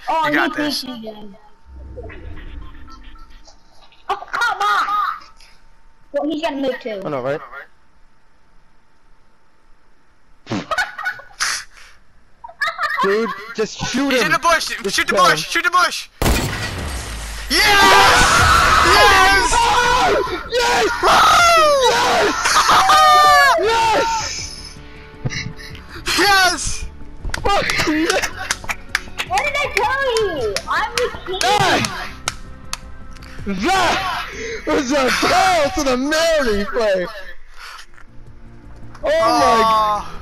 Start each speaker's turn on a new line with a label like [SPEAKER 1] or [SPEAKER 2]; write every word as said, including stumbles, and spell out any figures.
[SPEAKER 1] Oh,
[SPEAKER 2] You got
[SPEAKER 1] he
[SPEAKER 2] this.
[SPEAKER 1] beat you again. Oh, come on! Well, he's gonna move too.
[SPEAKER 3] I know, right? Dude, just shoot
[SPEAKER 2] He's
[SPEAKER 3] him.
[SPEAKER 2] in the bush.
[SPEAKER 3] Just
[SPEAKER 2] Shoot the
[SPEAKER 3] kill him.
[SPEAKER 2] bush. Shoot the bush. Yes! Yes!
[SPEAKER 3] Yes! Yes!
[SPEAKER 2] Yes!
[SPEAKER 3] Fucking yes!
[SPEAKER 1] What did I tell you? I'm the king.
[SPEAKER 3] That was a tail to the Mary play. Oh my
[SPEAKER 2] Oh.